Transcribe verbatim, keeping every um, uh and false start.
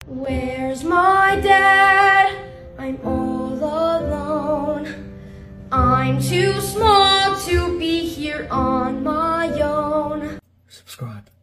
Where's my dad? I'm all alone. I'm too small to be here on my own. Subscribe.